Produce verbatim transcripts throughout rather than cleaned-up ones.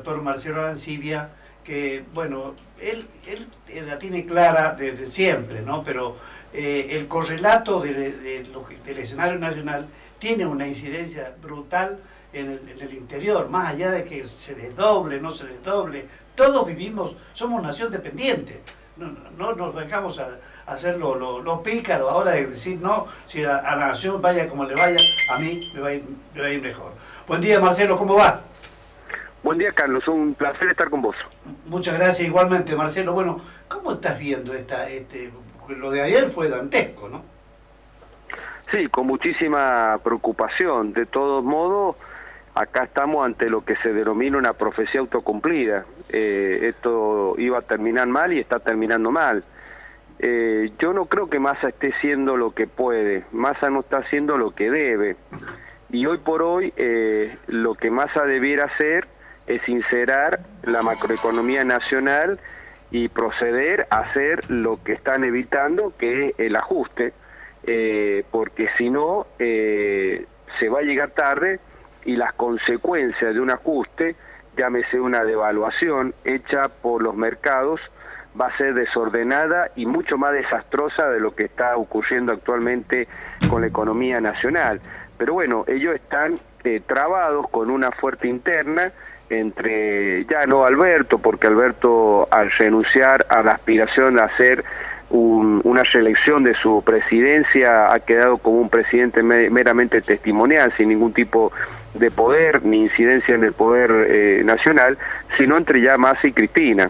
doctor Marcelo Arancibia, que, bueno, él, él, él la tiene clara desde siempre, ¿no? Pero eh, el correlato de, de lo que, del escenario nacional tiene una incidencia brutal en el, en el interior, más allá de que se desdoble, no se desdoble. Todos vivimos, somos nación dependiente. No, no, no nos dejamos a, a hacer lo, lo, lo pícaro ahora de decir, no, si a, a la nación vaya como le vaya, a mí me va a ir, me va a ir mejor. Buen día, Marcelo, ¿cómo va? Buen día, Carlos, un placer estar con vos. Muchas gracias, igualmente, Marcelo. Bueno, ¿cómo estás viendo esta, este, lo de ayer fue dantesco, ¿no? Sí, con muchísima preocupación. De todos modos, acá estamos ante lo que se denomina una profecía autocumplida. Eh, esto iba a terminar mal y está terminando mal. Eh, yo no creo que Massa esté haciendo lo que puede. Massa no está haciendo lo que debe. Y hoy por hoy, eh, lo que Massa debiera hacer es sincerar la macroeconomía nacional y proceder a hacer lo que están evitando, que es el ajuste, eh, porque si no, eh, se va a llegar tarde y las consecuencias de un ajuste, llámese una devaluación hecha por los mercados, va a ser desordenada y mucho más desastrosa de lo que está ocurriendo actualmente con la economía nacional. Pero bueno, ellos están eh, trabados con una fuerte interna entre, ya no Alberto, porque Alberto al renunciar a la aspiración a hacer un, una reelección de su presidencia ha quedado como un presidente meramente testimonial, sin ningún tipo de poder ni incidencia en el poder eh, nacional, sino entre ya Massa y Cristina.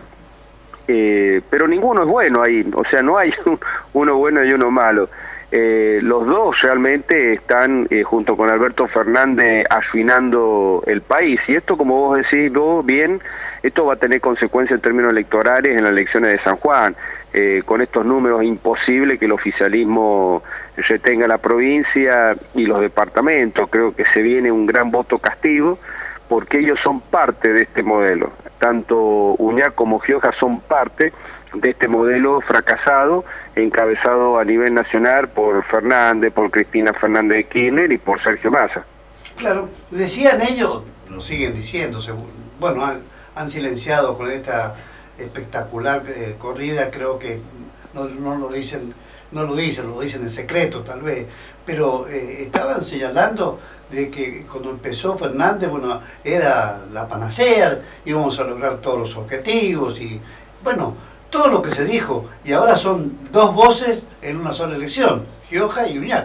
Eh, pero ninguno es bueno ahí, o sea, no hay uno bueno y uno malo. Eh, los dos realmente están, eh, junto con Alberto Fernández, afinando el país. Y esto, como vos decís vos bien, esto va a tener consecuencias en términos electorales en las elecciones de San Juan. Eh, con estos números es imposible que el oficialismo retenga la provincia y los departamentos. Creo que se viene un gran voto castigo, porque ellos son parte de este modelo. Tanto Uñac como Gioja son parte de este modelo fracasado, encabezado a nivel nacional por Fernández, por Cristina Fernández de Kirchner y por Sergio Massa. Claro, decían ellos, lo siguen diciendo, según, bueno, han, han silenciado con esta espectacular eh, corrida, creo que no, no lo dicen, no lo dicen, lo dicen en secreto tal vez, pero eh, estaban señalando de que cuando empezó Fernández, bueno, era la panacea, íbamos a lograr todos los objetivos y, bueno, todo lo que se dijo, y ahora son dos voces en una sola elección, Gioja y Uñac.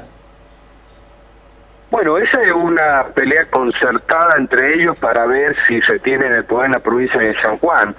Bueno, esa es una pelea concertada entre ellos para ver si se tienen el poder en la provincia de San Juan.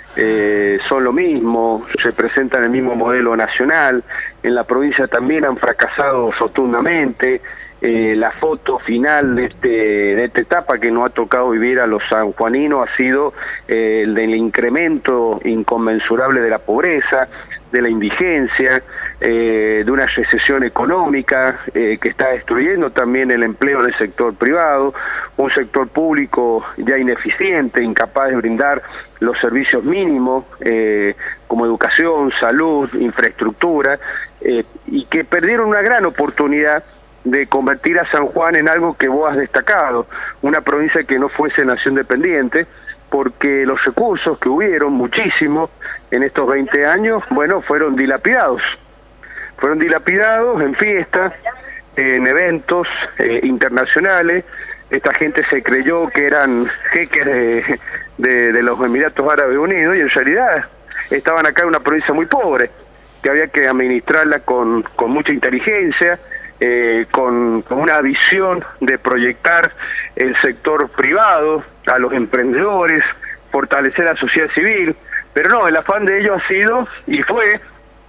Eh, son lo mismo, representan el mismo modelo nacional, en la provincia también han fracasado rotundamente. Eh, la foto final de, este, de esta etapa que nos ha tocado vivir a los sanjuaninos ha sido eh, el del incremento inconmensurable de la pobreza, de la indigencia, eh, de una recesión económica eh, que está destruyendo también el empleo en el sector privado, un sector público ya ineficiente, incapaz de brindar los servicios mínimos eh, como educación, salud, infraestructura, eh, y que perdieron una gran oportunidad de convertir a San Juan en algo que vos has destacado, una provincia que no fuese nación dependiente, porque los recursos que hubieron, muchísimos, en estos veinte años, bueno, fueron dilapidados. Fueron dilapidados en fiestas, en eventos eh, internacionales. Esta gente se creyó que eran jeques de, de, de los Emiratos Árabes Unidos y en realidad estaban acá en una provincia muy pobre, que había que administrarla con, con mucha inteligencia, Eh, con, con una visión de proyectar el sector privado a los emprendedores, fortalecer la sociedad civil, pero no, el afán de ellos ha sido y fue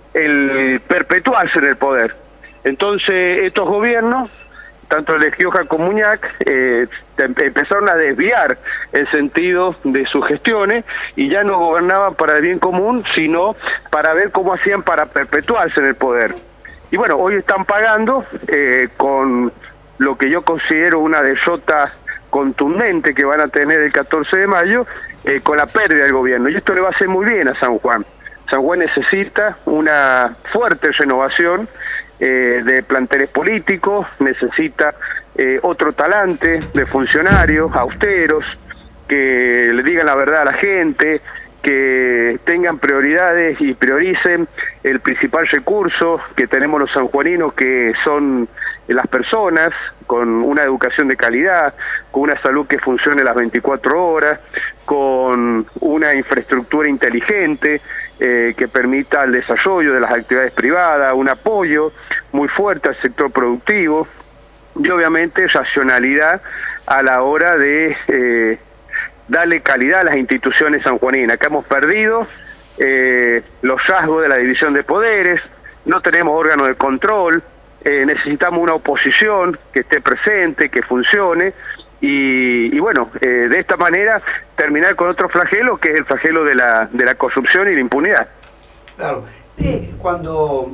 el perpetuarse en el poder. Entonces estos gobiernos, tanto el de Gioja como Uñac, eh, empezaron a desviar el sentido de sus gestiones y ya no gobernaban para el bien común, sino para ver cómo hacían para perpetuarse en el poder. Y bueno, hoy están pagando eh, con lo que yo considero una derrota contundente que van a tener el catorce de mayo, eh, con la pérdida del gobierno. Y esto le va a hacer muy bien a San Juan. San Juan necesita una fuerte renovación eh, de planteles políticos, necesita eh, otro talante de funcionarios austeros, que le digan la verdad a la gente, que tengan prioridades y prioricen el principal recurso que tenemos los sanjuaninos, que son las personas, con una educación de calidad, con una salud que funcione las veinticuatro horas, con una infraestructura inteligente eh, que permita el desarrollo de las actividades privadas, un apoyo muy fuerte al sector productivo y obviamente racionalidad a la hora de eh, darle calidad a las instituciones sanjuaninas. Acá hemos perdido eh, los rasgos de la división de poderes, no tenemos órganos de control, eh, necesitamos una oposición que esté presente, que funcione, y, y bueno, eh, de esta manera terminar con otro flagelo, que es el flagelo de la, de la corrupción y la impunidad. Claro, eh, cuando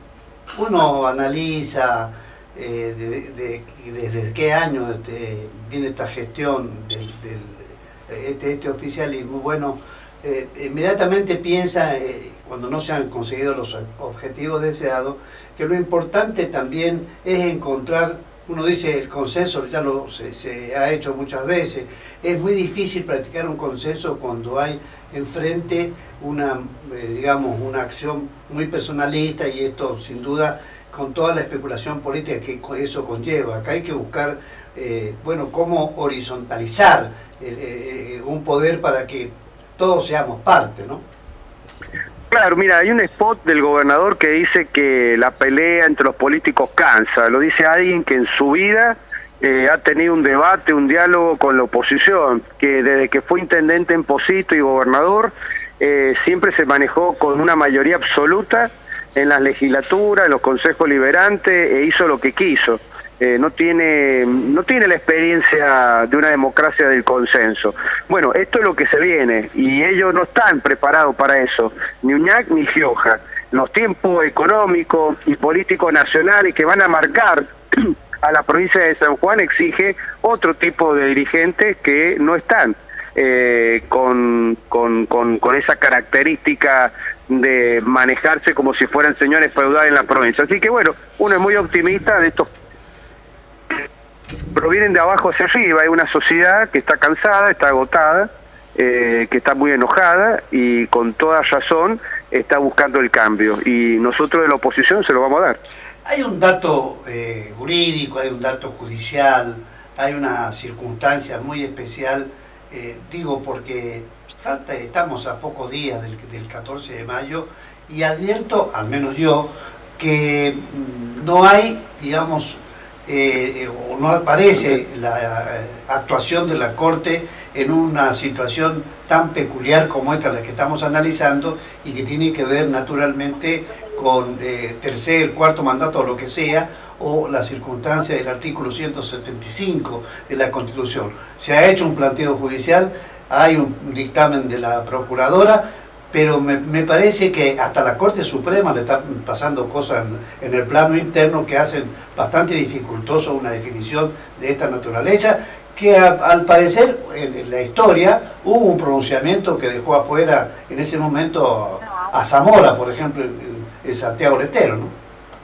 uno analiza eh, de, de, de, desde qué año este, viene esta gestión del, del Este, este oficialismo, bueno, eh, inmediatamente piensa, eh, cuando no se han conseguido los objetivos deseados, que lo importante también es encontrar, uno dice el consenso, ya lo se, se ha hecho muchas veces, es muy difícil practicar un consenso cuando hay enfrente una, eh, digamos, una acción muy personalista, y esto sin duda con toda la especulación política que eso conlleva. Acá hay que buscar, eh, bueno, cómo horizontalizar eh, eh, un poder para que todos seamos parte, ¿no? Claro, mira, hay un spot del gobernador que dice que la pelea entre los políticos cansa. Lo dice alguien que en su vida eh, ha tenido un debate, un diálogo con la oposición, que desde que fue intendente en Pocito y gobernador, eh, siempre se manejó con una mayoría absoluta en las legislaturas, en los consejos liberantes, e hizo lo que quiso. Eh, no tiene no tiene la experiencia de una democracia del consenso. Bueno, esto es lo que se viene, y ellos no están preparados para eso, ni Uñac ni Gioja. Los tiempos económicos y políticos nacionales que van a marcar a la provincia de San Juan exige otro tipo de dirigentes que no están eh, con, con, con, con esa característica de manejarse como si fueran señores feudales en la provincia. Así que bueno, uno es muy optimista de estos, provienen de abajo hacia arriba. Hay una sociedad que está cansada, está agotada, eh, que está muy enojada y con toda razón está buscando el cambio, y nosotros de la oposición se lo vamos a dar. Hay un dato eh, jurídico, hay un dato judicial, hay una circunstancia muy especial, eh, digo porque falta, estamos a pocos días del, del catorce de mayo, y advierto, al menos yo, que no hay, digamos, Eh, o no aparece la eh, actuación de la Corte en una situación tan peculiar como esta la que estamos analizando, y que tiene que ver naturalmente con eh, tercer, cuarto mandato o lo que sea, o la circunstancia del artículo ciento setenta y cinco de la Constitución. Se ha hecho un planteo judicial, hay un dictamen de la Procuradora, pero me, me parece que hasta la Corte Suprema le están pasando cosas en, en el plano interno que hacen bastante dificultoso una definición de esta naturaleza, que a, al parecer en, en la historia hubo un pronunciamiento que dejó afuera en ese momento a, a Zamora, por ejemplo, en, en Santiago del Estero, ¿no?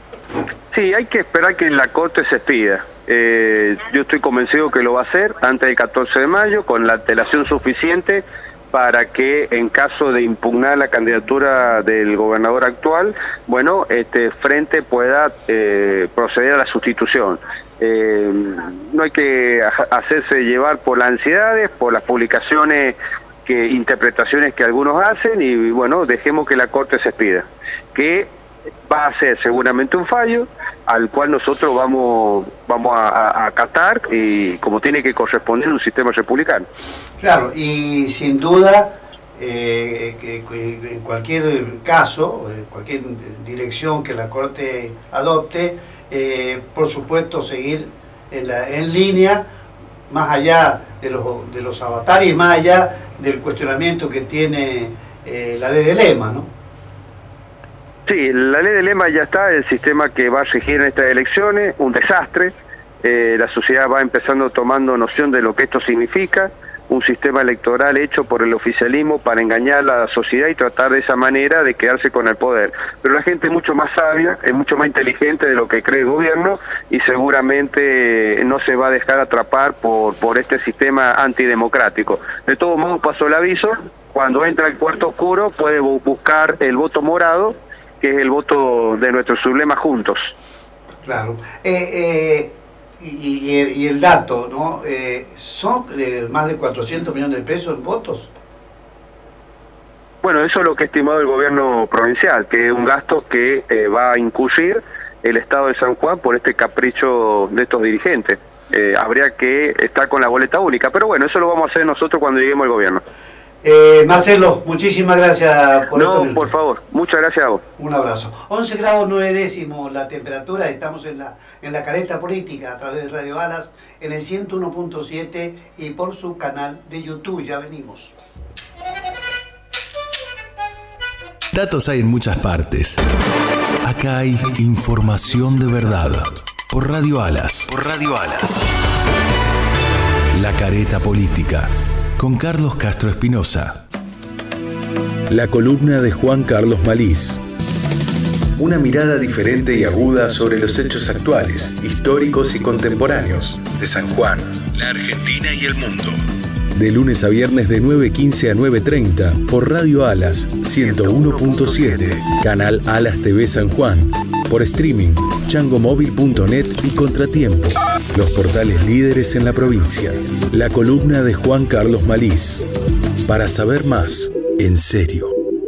Sí, hay que esperar que la Corte se expida. Eh, yo estoy convencido que lo va a hacer antes del catorce de mayo, con la antelación suficiente para que en caso de impugnar la candidatura del gobernador actual, bueno, este frente pueda eh, proceder a la sustitución. Eh, no hay que hacerse llevar por las ansiedades, por las publicaciones, que interpretaciones que algunos hacen, y bueno, dejemos que la Corte se expida, que va a ser seguramente un fallo al cual nosotros vamos vamos a, a acatar, y como tiene que corresponder un sistema republicano. Claro, y sin duda eh, que, que en cualquier caso, en cualquier dirección que la Corte adopte, eh, por supuesto seguir en, la, en línea, más allá de los, de los avatares, más allá del cuestionamiento que tiene eh, la ley de Lema, ¿no? Sí, la ley de Lema ya está, el sistema que va a regir en estas elecciones, un desastre. Eh, la sociedad va empezando tomando noción de lo que esto significa. un sistema electoral hecho por el oficialismo para engañar a la sociedad y tratar de esa manera de quedarse con el poder. Pero la gente es mucho más sabia, es mucho más inteligente de lo que cree el gobierno y seguramente no se va a dejar atrapar por, por este sistema antidemocrático. De todos modos, pasó el aviso, cuando entra el cuarto oscuro puede buscar el voto morado, que es el voto de nuestro sublema Juntos. Claro. Eh, eh... Y, y, y el dato, ¿no? Eh, ¿Son eh, más de cuatrocientos millones de pesos en votos? Bueno, eso es lo que ha estimado el gobierno provincial, que es un gasto que eh, va a incurrir el Estado de San Juan por este capricho de estos dirigentes. Eh, habría que estar con la boleta única, pero bueno, eso lo vamos a hacer nosotros cuando lleguemos al gobierno. Eh, Marcelo, muchísimas gracias por No, esto. por favor, muchas gracias a vos. Un abrazo. once grados nueve décimos la temperatura, estamos en la, en la careta política a través de Radio Alas, en el ciento uno punto siete y por su canal de YouTube. Ya venimos. Datos hay en muchas partes. Acá hay información de verdad. Por Radio Alas. Por Radio Alas. La careta política. Con Carlos Castro Espinosa. La columna de Juan Carlos Malís. Una mirada diferente y aguda sobre los hechos actuales, históricos y contemporáneos de San Juan, la Argentina y el mundo. De lunes a viernes de nueve quince a nueve treinta por Radio Alas ciento uno punto siete, canal Alas T V San Juan, por streaming, changomóvil punto net y Contratiempo, los portales líderes en la provincia. La columna de Juan Carlos Malís. Para saber más, en serio.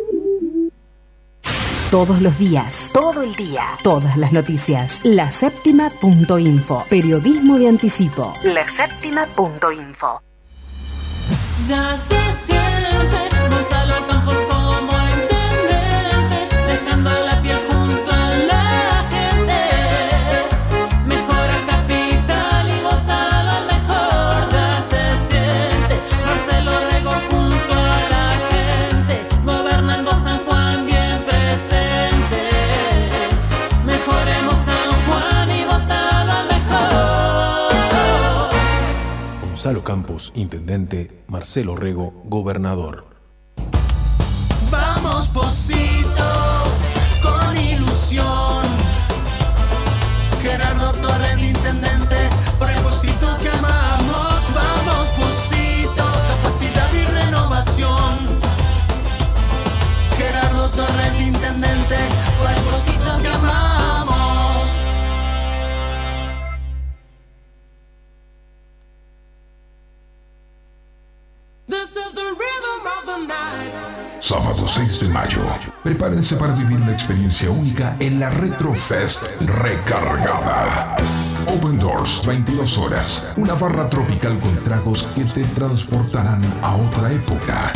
Todos los días, todo el día, todas las noticias. La Séptima punto info. Periodismo de anticipo. La Séptima punto info. Ya se siente Gonzalo Campos como intendente, dejando la piel junto a la gente. Mejora capital y votado al mejor. Ya se siente Marcelo Rego junto a la gente, gobernando San Juan bien presente. Mejoremos San Juan y votado al mejor. Gonzalo Campos, intendente. Marcelo Rego, gobernador. Vamos, Pocito, con ilusión. Gerardo Torres, intendente, por el Pocito que amamos. Vamos, Pocito, capacidad y renovación. Gerardo Torres, intendente, por el Pocito que amamos. Sábado seis de mayo. Prepárense para vivir una experiencia única en la Retrofest recargada. Open Doors, veintidós horas. Una barra tropical con tragos que te transportarán a otra época.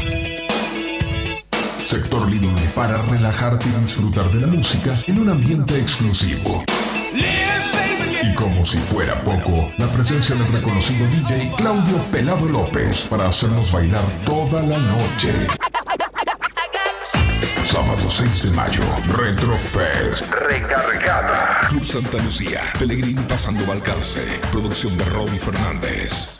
Sector living para relajarte y disfrutar de la música en un ambiente exclusivo. Y como si fuera poco, la presencia del reconocido D J Claudio Pelado López para hacernos bailar toda la noche. Sábado seis de mayo, Retrofest recargada. Club Santa Lucía, Pellegrini pasando Balcarce. Producción de Roby Fernández.